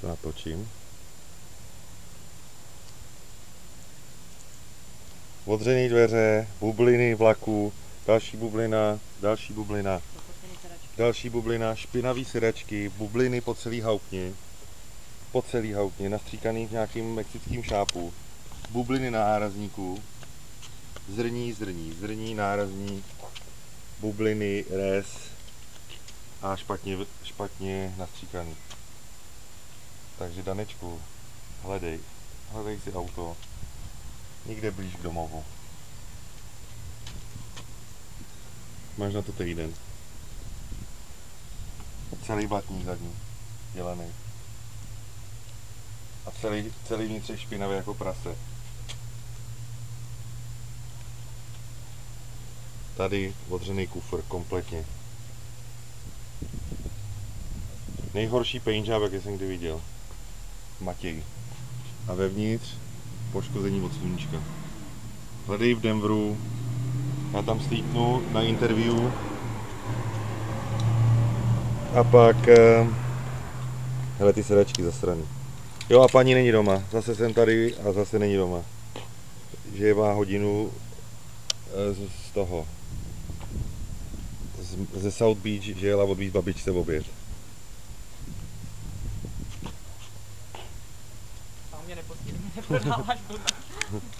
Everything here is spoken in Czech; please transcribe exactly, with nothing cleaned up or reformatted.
natočím. Odřený dveře, bubliny vlaku, další bublina, další bublina, další bublina, špinavý sedačky, bubliny po celý hauptni, po celý hauptni, nastříkaný v nějakým mexickým šápu, bubliny na nárazníku, zrní, zrní, zrní, nárazník, bubliny, rez a špatně, špatně nastříkaný. Takže Danečku, hledej, hledej si auto někde blíž k domovu. Máš na to týden. Celý blatník zadní, dělaný. A celý, celý vnitřek špinavý jako prase. Tady odřený kufr kompletně. Nejhorší paint job, jaký jsem kdy viděl. Matěj. A vevnitř poškození od sluníčka. Hledej v Denveru. Já tam slíknu na interview. A pak hele ty sedačky zasraný. Jo a paní není doma. Zase jsem tady a zase není doma. Že má hodinu z toho. Ze South Beach, že jela odvízt babičce v oběd. A mě nepostihne, neprodáváš blbě.